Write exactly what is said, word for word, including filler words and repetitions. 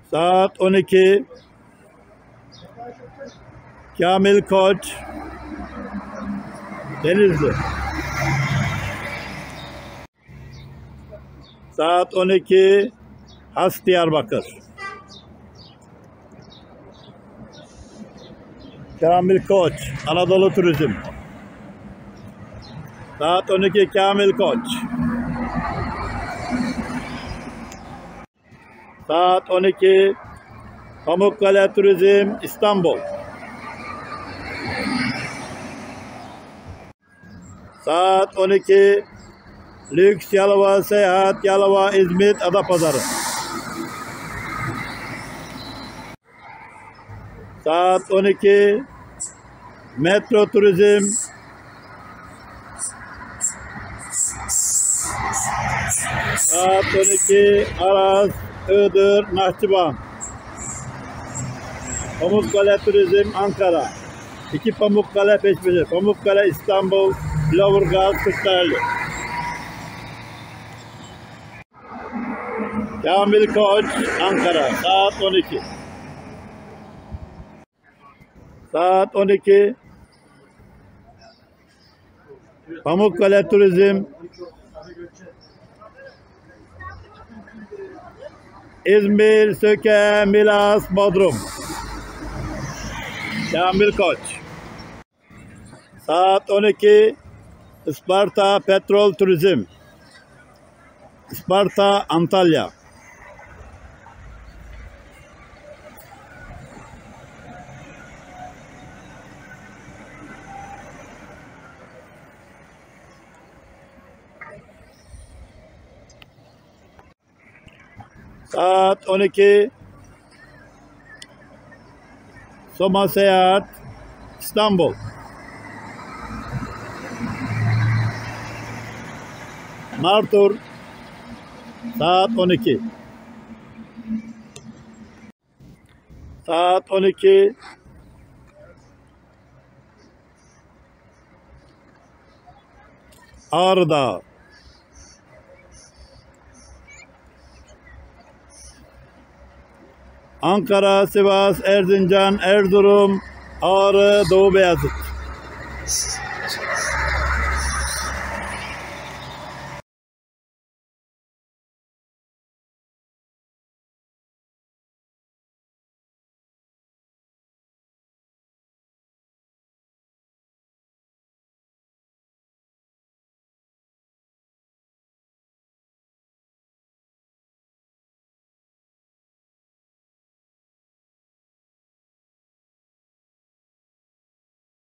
Saat on iki. Kamil Koç, Denizli. Saat on iki. Has Diyarbakır. Kamil Koç, Anadolu Turizm. Saat on iki. Kamil Koç. Saat on iki. Pamukkale Turizm, İstanbul. Saat on iki. Lüks Yalova Seyahat, Yalova, İzmit, Adapazarı. Saat on iki. Metro Turizm. Saat on iki. Aras, Iğdır, Nahçıvan. Pamukkale Turizm, Ankara. İki Pamukkale peş peşe. Pamukkale, İstanbul, Lüleburgaz, Kırklareli. Kamil Koç, Ankara. Saat on iki. Saat on iki. Pamukkale Turizm. İzmir, Söke, Milas, Bodrum. Kamil Koç. Saat on iki. Isparta Petrol Turizm. Isparta, Antalya. Saat on iki. Soma Seyahat, İstanbul. Martur. Saat on iki. Saat on iki. Ağrı Dağı. Ankara, Sivas, Erzincan, Erzurum, Ağrı, Doğu Beyazıt.